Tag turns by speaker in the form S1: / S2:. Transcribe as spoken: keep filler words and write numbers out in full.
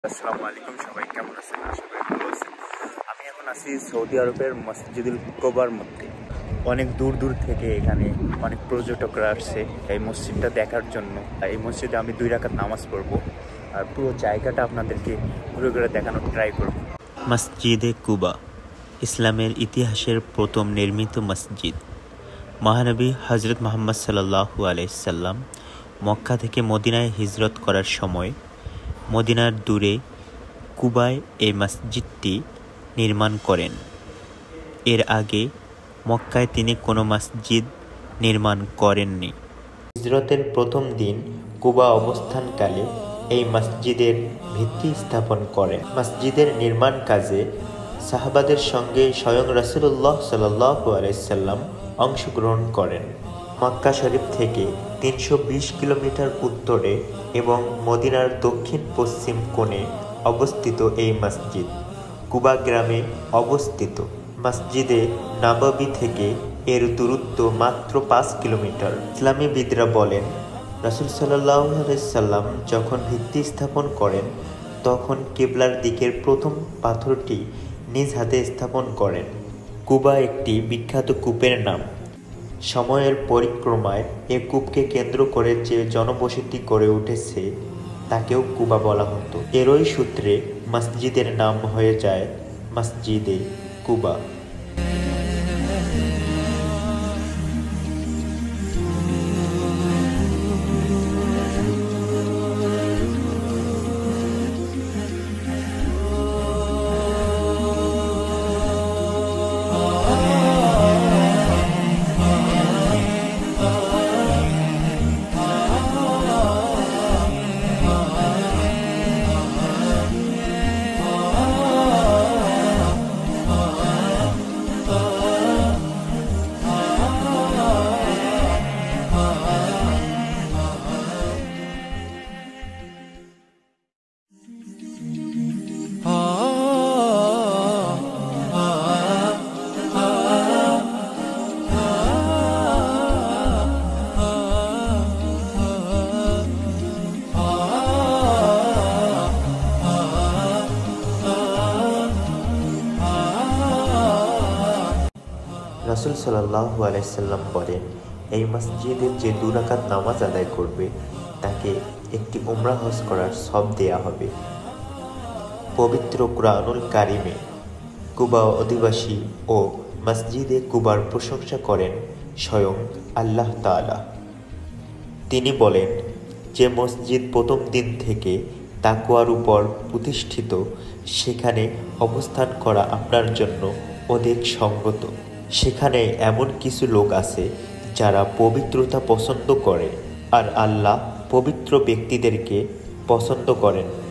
S1: আসসালামু আলাইকুম, সবাই কেমন আছেন? আশা করি ভালো আছেন। আমি এখন আছি সৌদি আরবের মসজিদুল কুবার মধ্যে। অনেক দূর দূর থেকে এখানে অনেক পর্যটকরা আসছে এই মসজিদটা দেখার জন্য। এই মসজিদে আমি দুই রাকাত নামাজ পড়বো আর পুরো জায়গাটা আপনাদেরকে ঘুরে ঘুরে দেখানোর ট্রাই করব।
S2: মসজিদে কুবা ইসলামের ইতিহাসের প্রথম নির্মিত মসজিদ। মহানবী হজরত মুহাম্মদ সাল্লাল্লাহু আলাইহি সাল্লাম মক্কা থেকে মদিনায় হিজরত করার সময় মদিনার দূরে কুবায় এই মসজিদটি নির্মাণ করেন। এর আগে মক্কায় তিনি কোনো মসজিদ নির্মাণ করেননি। হিজরতের প্রথম দিন কুবা অবস্থানকালে এই মসজিদের ভিত্তি স্থাপন করেন। মসজিদের নির্মাণ কাজে সাহাবাদের সঙ্গে স্বয়ং রাসূলুল্লাহ সাল্লাল্লাহু আলাইহি সাল্লাম অংশগ্রহণ করেন। মক্কা শরীফ থেকে তিনশো বিশ কিলোমিটার উত্তরে এবং মদিনার দক্ষিণ পশ্চিম কোণে অবস্থিত এই মসজিদ কুবা গ্রামে অবস্থিত। মসজিদে নববী থেকে এর দূরত্ব মাত্র পাঁচ কিলোমিটার। ইসলামীবিদরা বলেন, রাসূল সাল্লাল্লাহু আলাইহি সাল্লাম যখন ভিত্তি স্থাপন করেন তখন কিবলার দিকের প্রথম পাথরটি নিজ হাতে স্থাপন করেন। কুবা একটি বিখ্যাত কূপের নাম। সময়ের পরিক্রমায় এ কূপকে কেন্দ্র করে যে জনবসতি গড়ে উঠেছে তাকেও কুবা বলা হতো। এরই সূত্রে মসজিদের নাম হয়ে যায় মসজিদে কুবা। রাসূল সাল্লাল্লাহু আলাইহি সাল্লাম বলেন, এই মসজিদে যে দুই রাকাত নামাজ আদায় করবে তাকে একটি উমরা হজ করার সওয়াব দেয়া হবে। পবিত্র কুরআনুল কারিমে কুবা অধিবাসী ও মসজিদে কুবার প্রশংসা করেন স্বয়ং আল্লাহ তাআলা। তিনি বলেন, যে মসজিদ প্রথম দিন থেকে তাকওয়ার উপর প্রতিষ্ঠিত সেখানে অবস্থান করা আপনার জন্য অধিক সঙ্গত। সেখানে এমন কিছু লোক আছে যারা পবিত্রতা পছন্দ করে আর আল্লাহ পবিত্র ব্যক্তিদেরকে পছন্দ করেন।